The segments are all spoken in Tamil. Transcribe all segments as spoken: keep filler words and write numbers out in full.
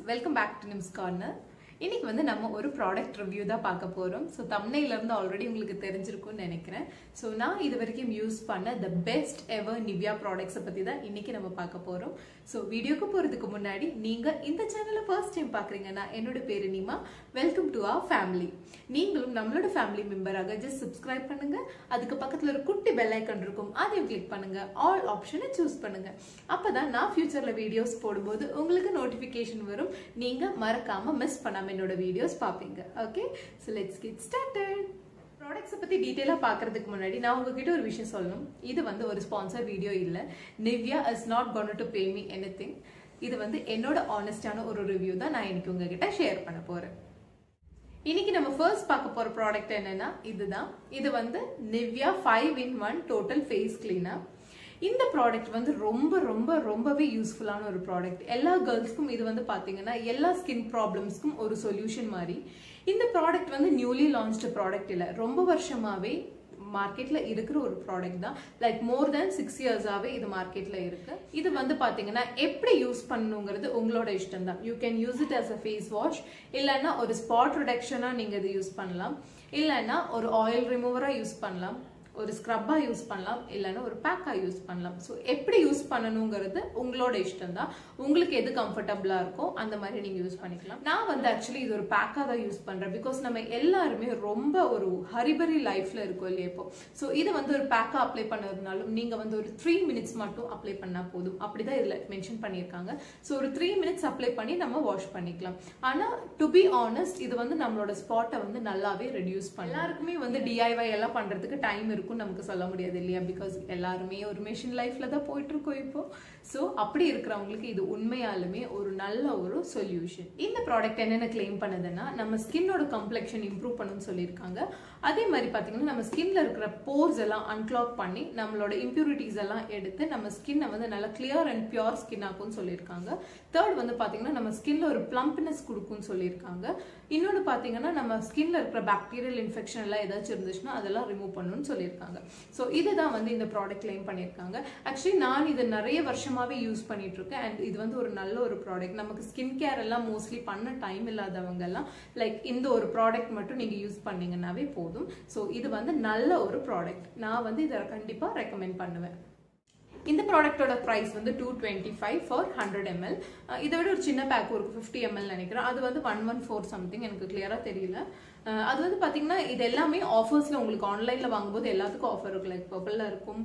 welcome back to Nimz Corner. இன்னைக்கு வந்து நம்ம ஒரு ப்ராடக்ட் ரிவ்யூ தான் பார்க்க போறோம். சோ thumbnail இருந்து ஆல்ரெடி உங்களுக்கு தெரிஞ்சிருக்கும்னு நினைக்கிறேன். சோ நான் இதுவரைக்கும் யூஸ் பண்ண the best ever Nivea products பத்தி தான் இன்னைக்கு நம்ம பார்க்க போறோம். சோ வீடியோக்கு போறதுக்கு முன்னாடி நீங்க இந்த சேனலை ஃபர்ஸ்ட் டைம் பார்க்கறீங்கன்னா என்னோட பேரு Neema. Welcome to our family. நீங்களும் நம்மளோட ஃபேமிலி மெம்பராக just subscribe பண்ணுங்க. அதுக்கு பக்கத்துல ஒரு குட்டி பெல் ஐகான் இருக்கும். அதையும் கிளிக் பண்ணுங்க. ஆல் ஆப்ஷனை சூஸ் பண்ணுங்க. அப்பதான் நான் ஃபியூச்சர்ல வீடியோஸ் போடும்போது உங்களுக்கு நோட்டிஃபிகேஷன் வரும். நீங்க மறக்காம மிஸ் பண்ணாம என்னோட வீடியோஸ் பாப்பீங்க. Okay, so let's get started. Products பத்தி டீடைலா பார்க்கிறதுக்கு முன்னாடி நான் உங்ககிட்ட ஒரு விஷயம் சொல்லணும். இது வந்து ஒரு ஸ்பான்சர் வீடியோ இல்ல. Nivea is not going to pay me anything. இது வந்து என்னோட ஆனஸ்டான ஒரு ரிவ்யூ தான் நான் இன்னைக்கு உங்ககிட்ட ஷேர் பண்ண போறேன். இன்னைக்கு நம்ம ஃபர்ஸ்ட் பார்க்க போற ப்ராடக்ட் என்னன்னா இதுதான். இது வந்து Nivea five in one total face cleaner. இந்த ப்ராடக்ட் வந்து ரொம்ப ரொம்ப ரொம்பவே யூஸ்ஃபுல்லான ஒரு ப்ராடக்ட். எல்லா கேர்ள்ஸ்க்கும் இது வந்து பாத்தீங்கன்னா எல்லா ஸ்கின் ப்ராப்ளம்ஸ்க்கும் ஒரு சொல்யூஷன் மாதிரி. இந்த ப்ராடக்ட் வந்து நியூலி லான்ச்டு ப்ராடக்ட் இல்ல, ரொம்ப வருஷமாவே மார்க்கெட்ல இருக்கிற ஒரு ப்ராடக்ட் தான். லைக் மோர் தென் சிக்ஸ் இயர்ஸாவே இது மார்க்கெட்ல இருக்கு. இது வந்து பாத்தீங்கன்னா எப்படி யூஸ் பண்ணணுங்கிறது உங்களோட இஷ்டம் தான். You can use it as a face wash, இல்லைன்னா ஒரு ஸ்பாட் ரிடக்ஷனா நீங்க இது யூஸ் பண்ணலாம், இல்லைன்னா ஒரு ஆயில் ரிமூவரா யூஸ் பண்ணலாம், ஒரு ஸ்க்ரப்பா யூஸ் பண்ணலாம், இல்லைன்னா ஒரு பேக்கா யூஸ் பண்ணலாம். ஸோ எப்படி யூஸ் பண்ணணுங்கிறது உங்களோட இஷ்டம் தான். உங்களுக்கு எது கம்ஃபர்டபுளா இருக்கோ அந்த மாதிரி நீங்க யூஸ் பண்ணிக்கலாம். நான் வந்து ஆக்சுவலி இது ஒரு பேக்கா தான் யூஸ் பண்றேன். பிகாஸ் நம்ம எல்லாருமே ரொம்ப ஒரு ஹரிபரி லைஃப்ல இருக்கோம் இல்லையா இப்போ. ஸோ இது வந்து ஒரு பேக்கா அப்ளை பண்ணதுனாலும் நீங்க வந்து ஒரு த்ரீ மினிட்ஸ் மட்டும் அப்ளை பண்ணா போதும். அப்படிதான் இதுல மென்ஷன் பண்ணியிருக்காங்க. ஸோ ஒரு த்ரீ மினிட்ஸ் அப்ளை பண்ணி நம்ம வாஷ் பண்ணிக்கலாம். ஆனா டு பி ஆனஸ்ட் இது வந்து நம்மளோட ஸ்பாட்டை வந்து நல்லாவே ரெடியூஸ் பண்ணலாம். எல்லாருக்குமே வந்து டிஐஒய் எல்லாம் பண்றதுக்கு டைம் இருக்கும் நமக்கு சொல்ல முடியாது இல்லையா. பிகாஸ் எல்லாருமே ஒரு மெஷின் லைஃப்ல தான் போயிட்டு இருக்கோம் இப்போ. சோ அப்படி இருக்கிறவங்களுக்கு இது உண்மையாலுமே ஒரு நல்ல ஒரு சொல்யூஷன். இந்த ப்ராடக்ட் என்னென்ன கிளைம் பண்ணுதுன்னா நம்ம ஸ்கின்னோட கம்ப்ளெக்ஷன் இம்ப்ரூவ் பண்ணுன்னு சொல்லியிருக்காங்க. அதே மாதிரி பாத்தீங்கன்னா நம்ம ஸ்கின்ல இருக்கிற போர்ஸ் எல்லாம் அன்கிளாக் பண்ணி நம்மளோட இம்பியூரிட்டிஸ் எல்லாம் எடுத்து நம்ம ஸ்கின்னை வந்து நல்லா கிளியர் அண்ட் பியூர் ஸ்கின் ஆக்கும்னு சொல்லியிருக்காங்க. தேர்ட் வந்து பாத்தீங்கன்னா நம்ம ஸ்கின்ல ஒரு பிளம்ப்னஸ் கொடுக்கும்னு சொல்லியிருக்காங்க. இன்னொன்னு பாத்தீங்கன்னா நம்ம ஸ்கின்ல இருக்கிற பாக்டீரியல் இன்ஃபெக்ஷன் எல்லாம் ஏதாச்சும் இருந்துச்சுன்னா அதெல்லாம் ரிமூவ் பண்ணணும்னு சொல்லியிருக்காங்க. சோ இதுதான் வந்து இந்த ப்ராடக்ட் கிளைம் பண்ணிருக்காங்க. ஆக்சுவலி நான் இது நிறைய வருஷமாவே யூஸ் பண்ணிட்டு இருக்கேன். அண்ட் இது வந்து ஒரு நல்ல ஒரு ப்ராடக்ட். நமக்கு ஸ்கின் கேர் எல்லாம் மோஸ்ட்லி பண்ண டைம் இல்லாதவங்க எல்லாம் லைக் இந்த ஒரு ப்ராடக்ட் மட்டும் நீங்க யூஸ் பண்ணீங்கன்னாவே போதும். சோ இது வந்து நல்ல ஒரு ப்ராடக்ட். நான் வந்து இதை கண்டிப்பா ரெக்கமெண்ட் பண்ணுவேன். இந்த ப்ராடக்டோட பிரைஸ் வந்து two twenty five for hundred ml. இதை விட ஒரு சின்ன பேக் ஒரு ஃபிஃப்டி எம்எல் நினைக்கிறேன். அது வந்து ஒன் ஒன் ஃபோர் சம்திங், எனக்கு கிளியரா தெரியல. அது வந்து பாத்தீங்கன்னா இது எல்லாமே ஆஃபர்ஸ்ல உங்களுக்கு ஆன்லைன்ல வாங்கும்போது எல்லாத்துக்கும் ஆஃபர் இருக்கும். லைக் பர்பிள்ல இருக்கும்,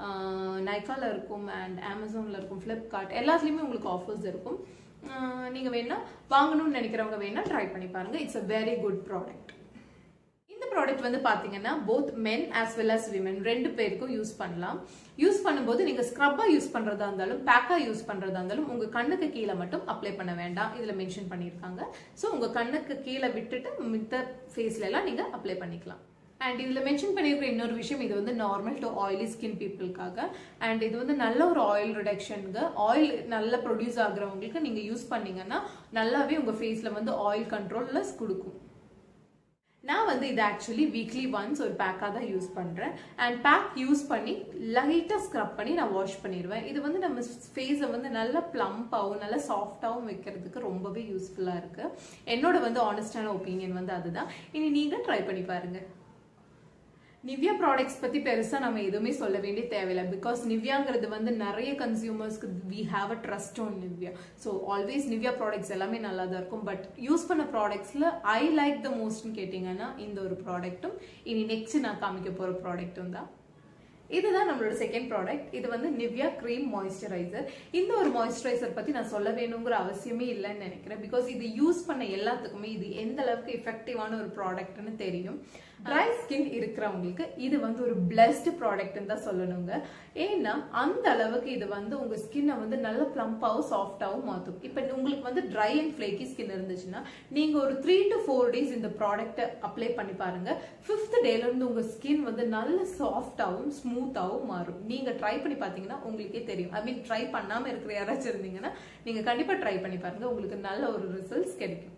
நைக்கால இருக்கும், அண்ட் அமேசான்ல இருக்கும், பிளிப்கார்ட் எல்லாத்துலயுமே உங்களுக்கு ஆஃபர்ஸ் இருக்கும். நீங்க வேணா வாங்கணும்னு நினைக்கிறவங்க வேணா ட்ரை பண்ணி பாருங்க. It's a very good product. இந்த ப்ராடக்ட் வந்து பாத்தீங்கன்னா both men as well as women ரெண்டு பேருக்கும் யூஸ் பண்ணலாம். யூஸ் பண்ணும்போது நீங்க ஸ்க்ரப்பா யூஸ் பண்றதா இருந்தாலும் பேக்கா யூஸ் பண்றதா இருந்தாலும் உங்க கண்ணுக்கு கீழே மட்டும் அப்ளை பண்ண வேண்டாம். இதுல மென்ஷன் பண்ணிருக்காங்க. சோ உங்க கண்ணுக்கு கீழே விட்டுட்டு மித்த ஃபேஸ்ல எல்லாம் நீங்க அப்ளை பண்ணிக்கலாம். அண்ட் இதுல மென்ஷன் பண்ணிருக்கிற இன்னொரு விஷயம், இது வந்து நார்மல் டு ஆயிலி ஸ்கின் பீப்புளுக்காக. அண்ட் இது வந்து நல்ல ஒரு ஆயில் ரிடக்ஷனுக்கு, ஆயில் நல்லா ப்ரொடியூஸ் ஆகுறவங்களுக்கு நீங்க யூஸ் பண்ணீங்கன்னா நல்லாவே உங்க ஃபேஸ்ல வந்து ஆயில் கண்ட்ரோல்ல கொடுக்கும். நான் வந்து இது ஆக்சுவலி வீக்லி ஒன்ஸ் ஒரு பேக்காக தான் யூஸ் பண்ணுறேன். அண்ட் பேக் யூஸ் பண்ணி லைட்டாக ஸ்க்ரப் பண்ணி நான் வாஷ் பண்ணிடுவேன். இது வந்து நம்ம ஃபேஸை வந்து நல்லா ப்ளம்பாகவும் நல்லா சாஃப்டாகவும் வைக்கிறதுக்கு ரொம்பவே யூஸ்ஃபுல்லாக இருக்குது. என்னோட வந்து ஆனஸ்டான ஒப்பீனியன் வந்து அதுதான். இனி நீங்கள் ட்ரை பண்ணி பாருங்கள். நிவ்யா ப்ராடக்ட்ஸ் பத்தி பெருசா நம்ம எதுவுமே சொல்ல வேண்டிய தேவையில்லை. பிகாஸ் நிவ்யாங்கிறது வந்து நிறைய கன்சியூமர்ஸ்க்கு we have a trust on Nivea. So always Nivea products எல்லாமே நல்லா தான் இருக்கும். பட் யூஸ் பண்ண ப்ராடக்ட்ஸ்ல ஐ லைக் த மோஸ்ட்னு கேட்டீங்கன்னா இந்த ஒரு ப்ராடக்ட்டும் இனி நெக்ஸ்ட் நான் காமிக்க போற ப்ராடக்ட்டும் தான். இதுதான் நம்மளோட செகண்ட் ப்ராடக்ட். இது வந்து நிவ்யா கிரீம் மாய்ஸ்சரைசர். இந்த ஒரு மாய்ஸ்சரைசர் பத்தி நான் சொல்ல வேணுங்கிற அவசியமே இல்லைன்னு நினைக்கிறேன். பிகாஸ் இது யூஸ் பண்ண எல்லாத்துக்குமே இது எந்த அளவுக்கு எஃபெக்டிவான ஒரு ப்ராடக்ட்னு தெரியும். ட்ரை ஸ்கின் இருக்கிறவங்களுக்கு இது வந்து ஒரு பிளஸ்ட் ப்ராடக்ட்னு தான் சொல்லணுங்க. ஏன்னா அந்த அளவுக்கு இது வந்து உங்க ஸ்கின்னை வந்து நல்ல பிளம்பாவும் சாஃப்டாவும் மாற்றும். இப்போ உங்களுக்கு வந்து ட்ரை அண்ட் ஃபிளேக்கி ஸ்கின் இருந்துச்சுன்னா நீங்க ஒரு த்ரீ டு ஃபோர் டேஸ் இந்த ப்ராடக்ட்டை அப்ளை பண்ணி பாருங்க. ஃபிஃப்த் டேல இருந்து உங்க ஸ்கின் வந்து நல்ல சாஃப்டாவும் ஸ்மூத்தாவும் மாறும். நீங்க ட்ரை பண்ணி பாத்தீங்கன்னா உங்களுக்கே தெரியும். ஐ மீன் ட்ரை பண்ணாம இருக்கிற யாராச்சும் இருந்தீங்கன்னா நீங்க கண்டிப்பா ட்ரை பண்ணி பாருங்க. உங்களுக்கு நல்ல ஒரு ரிசல்ட்ஸ் கிடைக்கும்.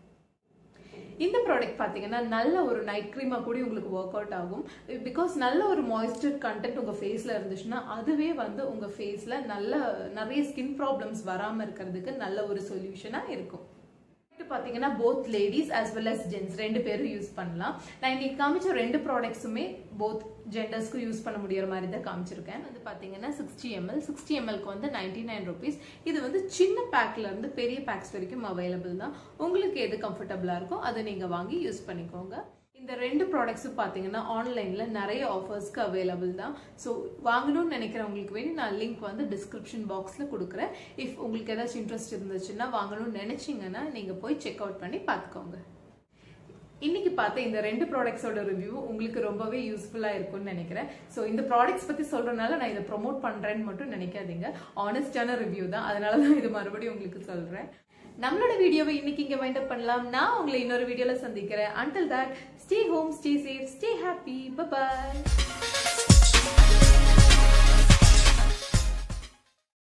இந்த ப்ராடக்ட் பாத்தீங்கன்னா நல்ல ஒரு நைட் கிரீமா கூட உங்களுக்கு ஒர்க் அவுட் ஆகும். பிகாஸ் நல்ல ஒரு மாய்ஸ்சர் கண்டென்ட் உங்க ஃபேஸ்ல இருந்துச்சுன்னா அதுவே வந்து உங்க ஃபேஸ்ல நல்ல நிறைய ஸ்கின் ப்ராப்ளம்ஸ் வராம இருக்கிறதுக்கு நல்ல ஒரு சொல்யூஷனா இருக்கும். பாத்தீங்கன்னா both ladies as well as gents ரெண்டு பேரும் யூஸ் பண்ணலாம். நான் இன்னைக்கு காமிச்ச ரெண்டு ப்ராடக்ட்ஸுமே both ஜெண்டர்ஸ்க்கு யூஸ் பண்ண முடியற மாதிரி தான் காமிச்சிருக்கேன். வந்து பாத்தீங்கன்னா sixty milliliters sixty milliliters க்கு வந்து ninety-nine rupees. இது வந்து சின்ன பேக்ல இருந்து பெரிய பேக்ஸ் வரைக்கும் அவைலபிள் தான். உங்களுக்கு எது கம்ஃபர்ட்டபிளா இருக்கோ அதை நீங்க வாங்கி யூஸ் பண்ணிக்கோங்க. இந்த ரெண்டு ப்ராடக்ட்ஸும் பாத்தீங்கன்னா ஆன்லைன்ல நிறைய ஆஃபர்ஸ்க்கு அவைலபிள் தான். ஸோ வாங்கணும்னு நினைக்கிறவங்களுக்கு வேண்டி நான் லிங்க் வந்து டிஸ்கிரிப்ஷன் பாக்ஸ்ல கொடுக்குறேன். இஃப் உங்களுக்கு ஏதாச்சும் இன்ட்ரெஸ்ட் இருந்துச்சுன்னா வாங்கணும்னு நினைச்சீங்கன்னா நீங்க போய் செக் அவுட் பண்ணி பார்த்துக்கோங்க. இன்னைக்கு பார்த்த இந்த ரெண்டு ப்ராடக்ட்ஸோட ரிவ்யூ உங்களுக்கு ரொம்பவே யூஸ்ஃபுல்லா இருக்கும்னு நினைக்கிறேன். ஸோ இந்த ப்ராடக்ட்ஸ் பத்தி சொல்றதுனால நான் இதை ப்ரொமோட் பண்றேன்னு மட்டும் நினைக்காதீங்க. ஆனஸ்டான ரிவ்யூ தான், அதனால தான் இது மறுபடியும் உங்களுக்கு சொல்றேன். நம்மளோட வீடியோவை இன்னைக்கு இங்க வைண்ட் அப் பண்ணலாம். நான் உங்களை இன்னொரு வீடியோல சந்திக்கிறேன். Until that, stay home, stay safe, stay happy. Bye bye.